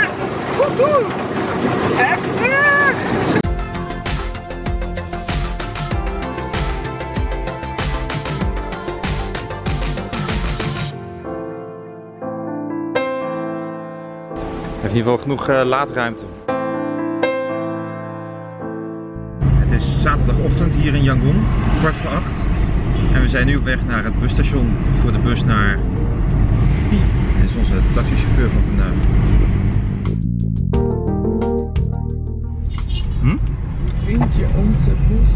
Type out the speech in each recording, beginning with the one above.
Woehoe! Heftig! Heeft in ieder geval genoeg laadruimte. Het is zaterdagochtend hier in Yangon, 7:15. En we zijn nu op weg naar het busstation voor de bus naar Pi. Dit is onze taxichauffeur van vandaag. Vind je onze bus?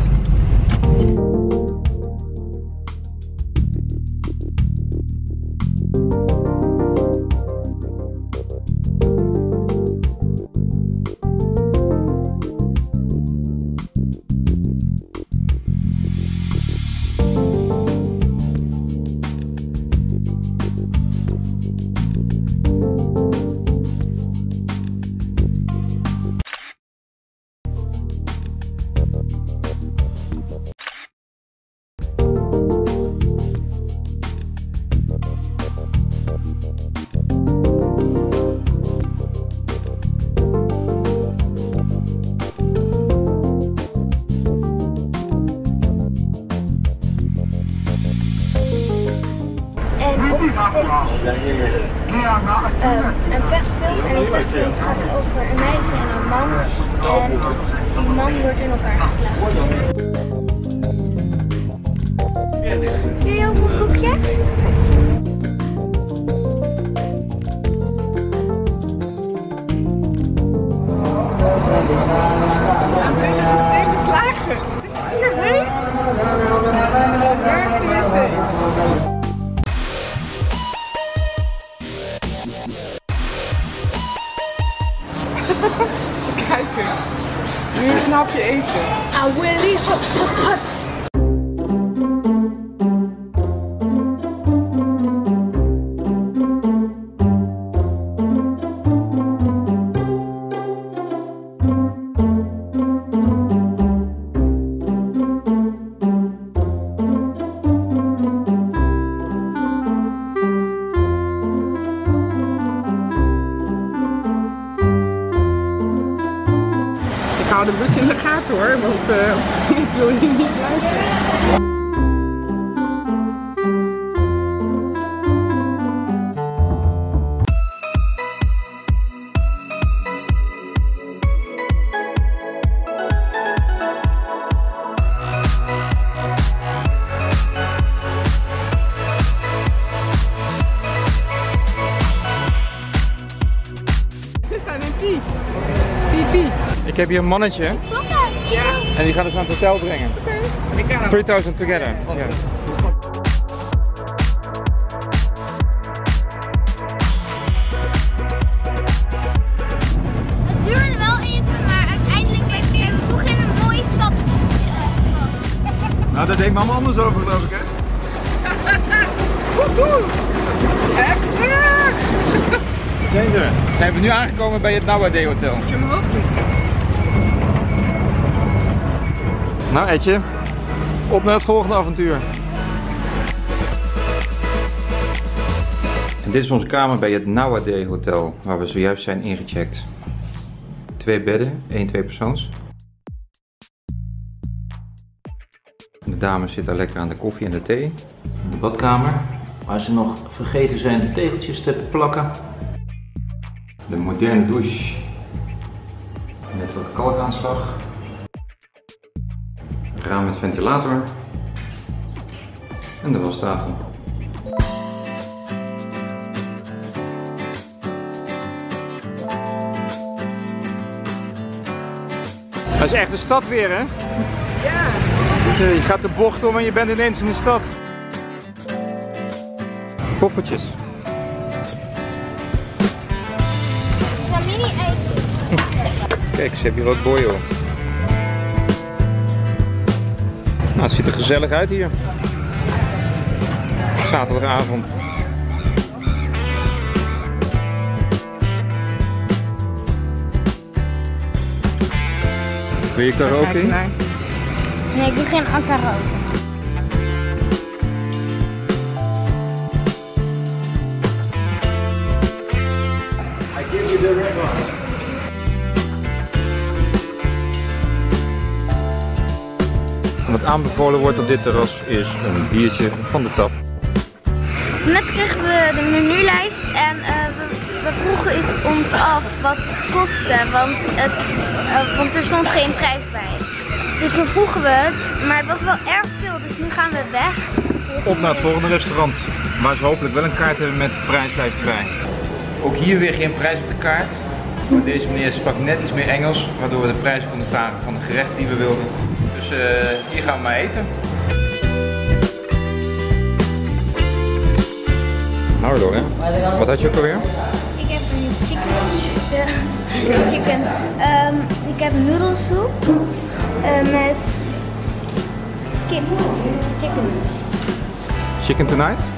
Een vechtfilm en die vechtfilm gaat over een meisje en een man en die man wordt in elkaar geslagen. Zie je ook een koekje? Ja, ben je zo meteen beslagen? Is het hier heet? Waar is de wc? Ze kijken. Nu even een hapje eten. Ah, Willy, hop, hop, hop. Ik hou de bus in de gaten hoor, want ik wil hier niet blijven. We zijn in Pi. Pi. Ik heb hier een mannetje Ja. en die gaat ons naar het hotel brengen. En ik kan 3000 together. Ja. Het duurde wel even, maar uiteindelijk werd ik toch in een mooie stad. Nou, dat deed mama anders over, geloof ik, hè? Woehoe! Heftig! Zijn we nu aangekomen bij het Nawadé Hotel. Moet je omhoog doen? Nou, Etje, op naar het volgende avontuur. En dit is onze kamer bij het Nawadé Hotel, waar we zojuist zijn ingecheckt. 2 bedden, 1 2-persoons. De dames zitten lekker aan de koffie en de thee. De badkamer, waar ze nog vergeten zijn de tegeltjes te plakken. De moderne douche met wat kalkaanslag. Raam met ventilator. En de wastafel. Dat is echt de stad weer, hè? Ja. Je gaat de bocht om en je bent ineens in de stad. Koffertjes. Het zijn mini-eitjes. Kijk, ze hebben hier ook boyo. Nou, het ziet er gezellig uit hier. Zaterdagavond. Wil je karaoke? Nee, ik doe geen karaoke. Wat aanbevolen wordt op dit terras is een biertje van de tap. Net kregen we de menulijst en we vroegen ons af wat het kostte, want er stond geen prijs bij. Dus toen vroegen we het, maar het was wel erg veel, dus nu gaan we weg. Op naar het volgende restaurant, waar ze hopelijk wel een kaart hebben met de prijslijst erbij. Ook hier weer geen prijs op de kaart. Maar deze meneer sprak net iets meer Engels, waardoor we de prijs konden vragen van de gerechten die we wilden. Dus hier gaan we maar eten. Nou Laura, wat had je ook alweer? Ik heb een chicken. Ik heb noedelsoep met kip. Chicken. Chicken tonight?